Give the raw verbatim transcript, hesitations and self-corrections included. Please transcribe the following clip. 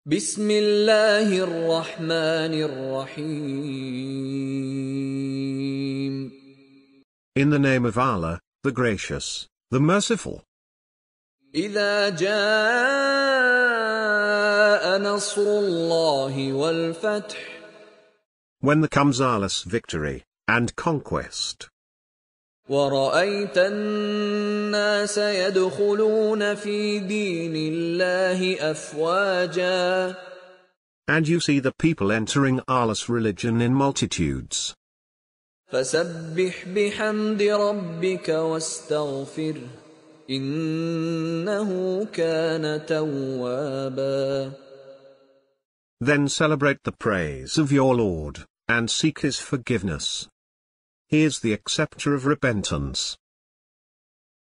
بسم الله الرحمن الرحيم. In the name of Allah, the Gracious, the Merciful. إذا جاء نصر الله والفتح. When there comes Allah's victory and conquest. ورأيت الناس يدخلون في دين الله أفواجا. And you see the people entering Allah's religion in multitudes. فسبح بحمد ربك واستغفره إنه كان توابا. Then celebrate the praise of your Lord, and seek His forgiveness. He is the acceptor of repentance.